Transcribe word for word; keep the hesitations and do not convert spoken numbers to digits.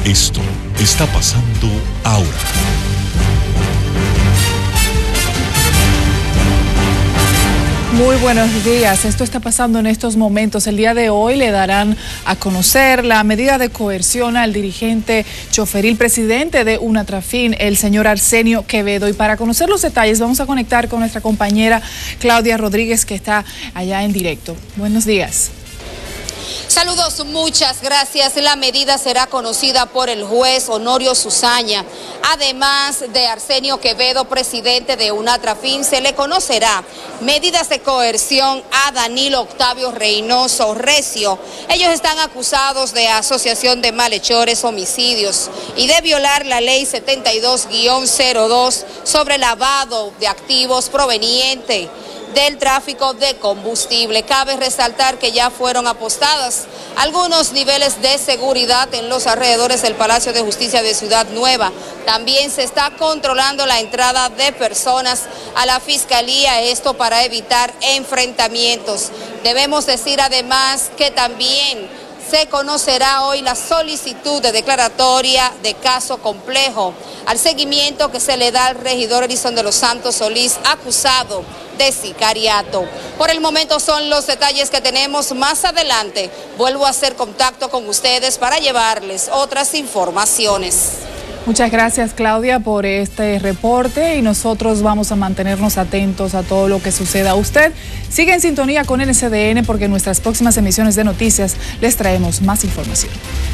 Esto está pasando ahora. Muy buenos días. Esto está pasando en estos momentos. El día de hoy le darán a conocer la medida de coerción al dirigente choferil, presidente de UNATRAFIN, el señor Arsenio Quevedo. Y para conocer los detalles vamos a conectar con nuestra compañera Claudia Rodríguez, que está allá en directo. Buenos días. Saludos, muchas gracias. La medida será conocida por el juez Honorio Susaña. Además de Arsenio Quevedo, presidente de UNATRAFIN, se le conocerá medidas de coerción a Danilo Octavio Reynoso Recio. Ellos están acusados de asociación de malhechores, homicidios y de violar la ley setenta y dos guión cero dos sobre lavado de activos proveniente del tráfico de combustible. Cabe resaltar que ya fueron apostadas algunos niveles de seguridad en los alrededores del Palacio de Justicia de Ciudad Nueva. También se está controlando la entrada de personas a la Fiscalía, esto para evitar enfrentamientos. Debemos decir además que también se conocerá hoy la solicitud de declaratoria de caso complejo al seguimiento que se le da al regidor Edison de los Santos Solís, acusado de sicariato. Por el momento son los detalles que tenemos. Más adelante vuelvo a hacer contacto con ustedes para llevarles otras informaciones. Muchas gracias, Claudia, por este reporte, y nosotros vamos a mantenernos atentos a todo lo que suceda. Usted sigue en sintonía con N C D N, porque en nuestras próximas emisiones de noticias les traemos más información.